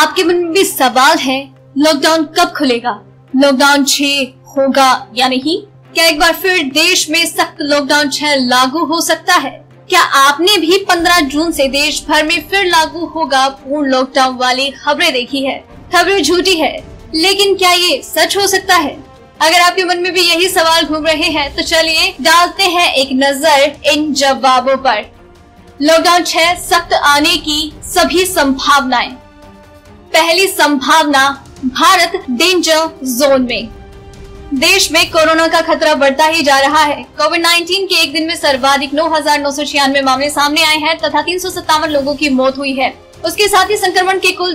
आपके मन में भी सवाल है, लॉकडाउन कब खुलेगा, लॉकडाउन 6 होगा या नहीं? क्या एक बार फिर देश में सख्त लॉकडाउन 6 लागू हो सकता है? क्या आपने भी 15 जून से देश भर में फिर लागू होगा पूर्ण लॉकडाउन वाली खबरें देखी है? खबरें झूठी है, लेकिन क्या ये सच हो सकता है? अगर आपके मन में भी यही सवाल घूम रहे हैं तो चलिए डालते हैं एक नजर इन जवाबों पर। लॉकडाउन 6 सख्त आने की सभी संभावनाएं। पहली संभावना, भारत डेंजर जोन में। देश में कोरोना का खतरा बढ़ता ही जा रहा है। कोविड-19 के एक दिन में सर्वाधिक 9,996 मामले सामने आए हैं तथा 357 लोगों की मौत हुई है। उसके साथ ही संक्रमण के कुल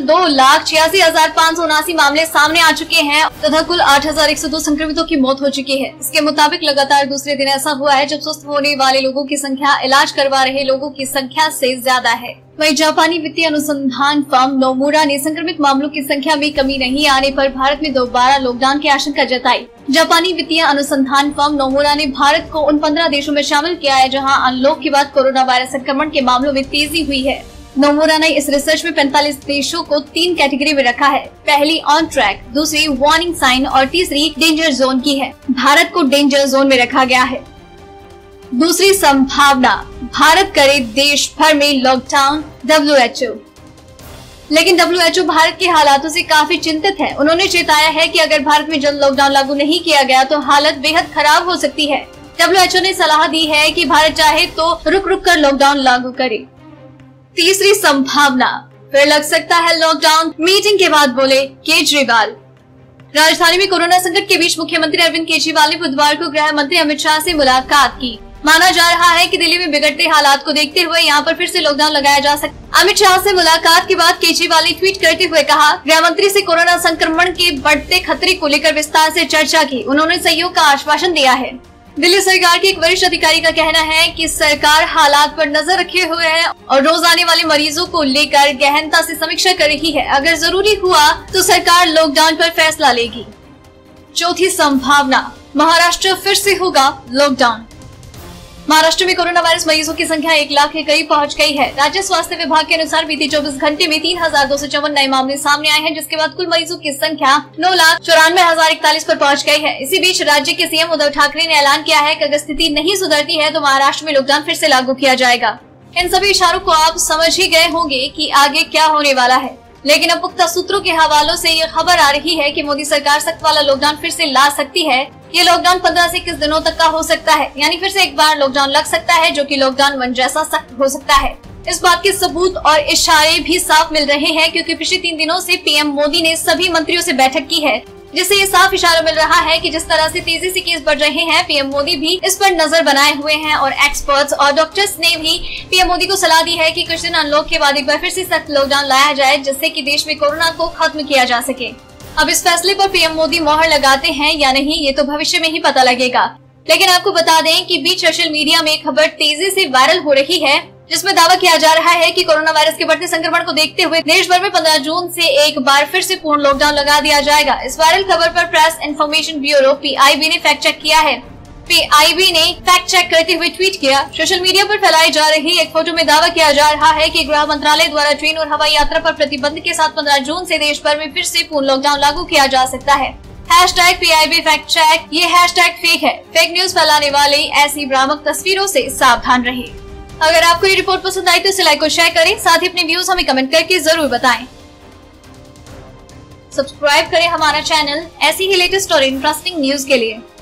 2,86,579 मामले सामने आ चुके हैं तथा कुल 8,102 संक्रमितों की मौत हो चुकी है। इसके मुताबिक लगातार दूसरे दिन ऐसा हुआ है जब स्वस्थ होने वाले लोगों की संख्या इलाज करवा रहे लोगों की संख्या से ज्यादा है। वहीं जापानी वित्तीय अनुसंधान फर्म नोमुरा ने संक्रमित मामलों की संख्या में कमी नहीं आने पर भारत में दोबारा लॉकडाउन की आशंका जताई। जापानी वित्तीय अनुसंधान फर्म नोमुरा ने भारत को उन 15 देशों में शामिल किया है जहां अनलॉक के बाद कोरोना वायरस संक्रमण के मामलों में तेजी हुई है। नोमुरा ने इस रिसर्च में 45 देशों को 3 कैटेगरी में रखा है। पहली ऑन ट्रैक, दूसरी वार्निंग साइन और तीसरी डेंजर जोन की है। भारत को डेंजर जोन में रखा गया है। दूसरी संभावना, भारत करे देश भर में लॉकडाउन। WHO, लेकिन WHO भारत के हालातों से काफी चिंतित है। उन्होंने चेताया है कि अगर भारत में जल्द लॉकडाउन लागू नहीं किया गया तो हालत बेहद खराब हो सकती है। WHO ने सलाह दी है कि भारत चाहे तो रुक रुक कर लॉकडाउन लागू करे। तीसरी संभावना, फिर लग सकता है लॉकडाउन। मीटिंग के बाद बोले केजरीवाल। राजधानी में कोरोना संकट के बीच मुख्यमंत्री अरविंद केजरीवाल ने बुधवार को गृह मंत्री अमित शाह से मुलाकात की। माना जा रहा है कि दिल्ली में बिगड़ते हालात को देखते हुए यहां पर फिर से लॉकडाउन लगाया जा सकता है। अमित शाह से मुलाकात के बाद केजरीवाल ने ट्वीट करते हुए कहा, गृह मंत्री से कोरोना संक्रमण के बढ़ते खतरे को लेकर विस्तार से चर्चा की। उन्होंने सहयोग का आश्वासन दिया है। दिल्ली सरकार के एक वरिष्ठ अधिकारी का कहना है कि सरकार हालात पर नजर रखे हुए है और रोज आने वाले मरीजों को लेकर गहनता से समीक्षा कर रही है। अगर जरूरी हुआ तो सरकार लॉकडाउन पर फैसला लेगी। चौथी संभावना, महाराष्ट्र फिर से होगा लॉकडाउन। महाराष्ट्र में कोरोना वायरस मरीजों की संख्या 1 लाख के करीब पहुंच गई है। राज्य स्वास्थ्य विभाग के अनुसार बीते 24 घंटे में 3,254 नए मामले सामने आए हैं, जिसके बाद कुल मरीजों की संख्या 9,94,041 पर पहुंच गई है। इसी बीच राज्य के सीएम उद्धव ठाकरे ने ऐलान किया है कि अगर स्थिति नहीं सुधरती है तो महाराष्ट्र में लॉकडाउन फिर से लागू किया जाएगा। इन सभी इशारों को आप समझ ही गए होंगे कि आगे क्या होने वाला है, लेकिन अब पुख्ता सूत्रों के हवालों से ये खबर आ रही है कि मोदी सरकार सख्त वाला लॉकडाउन फिर से ला सकती है। ये लॉकडाउन 15 से 21 दिनों तक का हो सकता है, यानी फिर से एक बार लॉकडाउन लग सकता है जो कि लॉकडाउन 1 जैसा सख्त हो सकता है। इस बात के सबूत और इशारे भी साफ मिल रहे हैं क्योंकि पिछले 3 दिनों से पीएम मोदी ने सभी मंत्रियों से बैठक की है, जिससे ये साफ इशारा मिल रहा है कि जिस तरह से तेजी से केस बढ़ रहे हैं, पीएम मोदी भी इस पर नजर बनाए हुए हैं और एक्सपर्ट्स और डॉक्टर्स ने भी पीएम मोदी को सलाह दी है कि कुछ दिन अनलॉक के बाद एक बार फिर से सख्त लॉकडाउन लाया जाए, जिससे कि देश में कोरोना को खत्म किया जा सके। अब इस फैसले पर पीएम मोदी मोहर लगाते हैं या नहीं, ये तो भविष्य में ही पता लगेगा। लेकिन आपको बता दें कि बीच सोशल मीडिया में खबर तेजी से वायरल हो रही है, जिसमें दावा किया जा रहा है कि कोरोना वायरस के बढ़ते संक्रमण को देखते हुए देश भर में 15 जून से एक बार फिर से पूर्ण लॉकडाउन लगा दिया जाएगा। इस वायरल खबर पर प्रेस इन्फॉर्मेशन ब्यूरो PIB ने फैक्ट चेक किया है। PIB ने फैक्ट चेक करते हुए ट्वीट किया, सोशल मीडिया पर फैलाई जा रही एक फोटो में दावा किया जा रहा है कि गृह मंत्रालय द्वारा ट्रेन और हवाई यात्रा पर प्रतिबंध के साथ 15 जून से देश भर में फिर से पूर्ण लॉकडाउन लागू किया जा सकता है। #PIB फैक्ट चेक, ये हैशटैग फेक है। फेक न्यूज फैलाने वाले ऐसी भ्रामक तस्वीरों से सावधान रहे। अगर आपको ये रिपोर्ट पसंद आई तो इसे लाइक और शेयर करें, साथ ही अपने व्यूज हमें कमेंट करके जरूर बताएं। सब्सक्राइब करें हमारा चैनल ऐसी ही लेटेस्ट और इंटरेस्टिंग न्यूज के लिए।